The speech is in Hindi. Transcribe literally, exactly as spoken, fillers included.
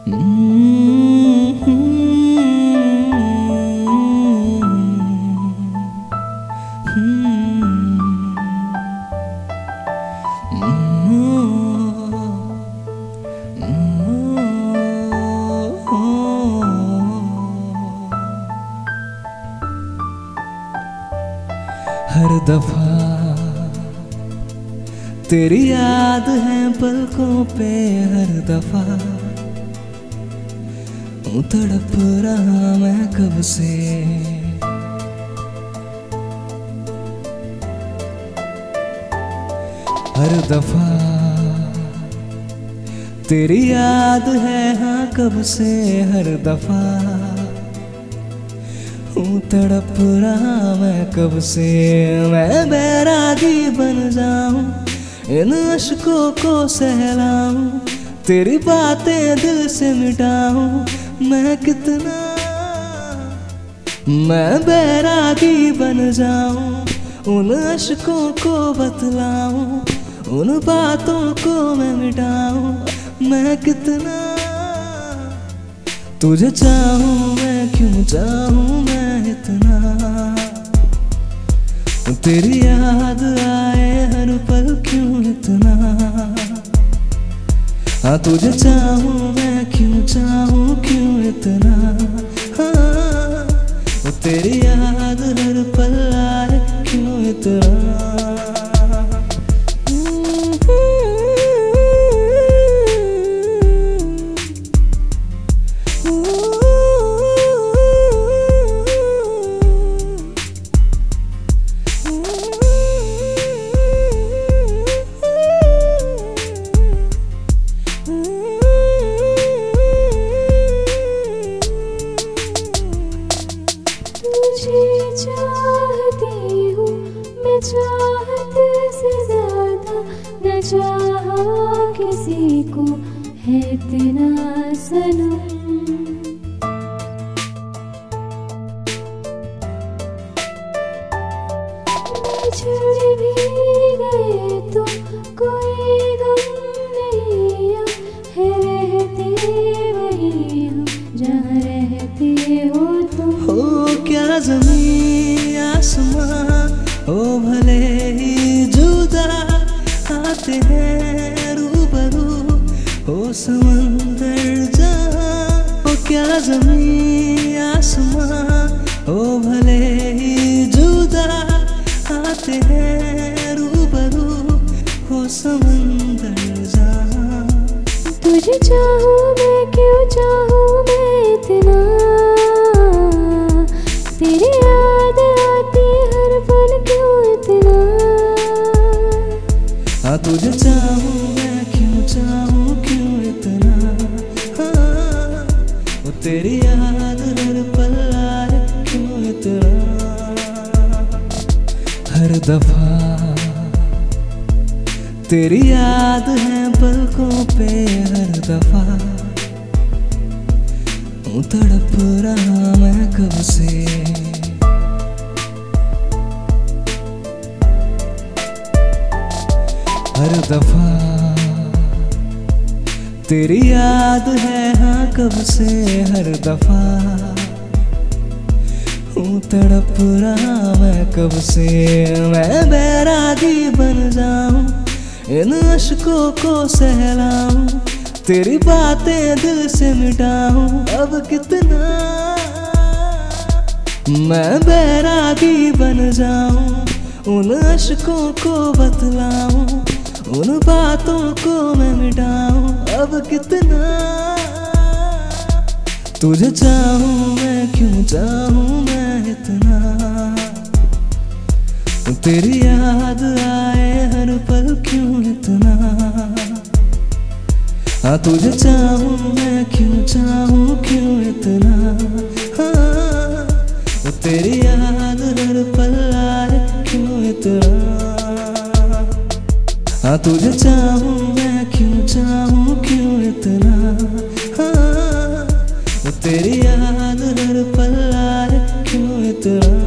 हर दफा तेरी याद है पलकों पे, हर दफा तड़प रहा मैं कब से। हर दफा तेरी याद है हाँ कब से, हर दफा तड़प रहा मैं कब से। मैं बैरागी बन जाऊं, इन अश्कों को सहलाऊं, तेरी बातें दिल से मिटाऊं मैं कितना। मैं बैरागी बन जाऊं, उन अश्कों को बतलाऊं, उन बातों को मैं मिटाऊं मैं कितना। तुझे चाहूं मैं क्यों चाहूं मैं इतना, तेरी याद आए हर पल क्यों इतना। हाँ तुझे चाहूं मैं क्यों चाहूं क्यों इतना। हाँ तेरी याद हर पल आए क्यों इतना। चाहती हूँ मैं चाहत से ज्यादा, न चाहा किसी को है इतना सनम। बिछड़ भी गए तो कोई गम नहीं, है रहते वही हम जहाँ रहते हो तुम। हो क्या ज़मीन आसमां ओ भले ही जुदा, आते हैं रूबरू हो समंदर जहाँ। ओ क्या ज़मीन आसमां ओ भले ही जुदा, आते हैं रूबरू हो समंदर जहाँ। तुझे चाहूँ मैं क्यों चाहूँ मैं इतना, तेरी याद आती हर पल क्यों इतना। हाँ तुझे चाहूँ मैं क्यों चाहूँ क्यों इतना। हाँ वो तेरी याद हर पल आए क्यों इतना। हर दफा तेरी याद है पलकों पे, हर दफा तड़प रहा मैं कब से। हर दफा तेरी याद है हाँ कब से, हर दफा तड़प रहा मैं कब से। मैं बैरागी बन जाऊं, इन अश्कों को सहलाऊं, तेरी बातें दिल से मिटाऊं अब कितना। मैं बैरागी बन जाऊं, उन अश्कों को बतलाऊं, उन बातों को मैं मिटाऊं अब कितना। तुझे चाहूं मैं क्यों चाहूं मैं इतना, तेरी याद आए हर पल क्यों इतना। हाँ तुझे चाहूँ मैं क्यों चाहूँ क्यों इतना। हाँ तेरी याद हर पल आए क्यों इतना। हाँ तुझे चाहूँ मैं क्यों चाहूँ क्यों इतना। हाँ तेरी याद हर पल आए क्यों इतना।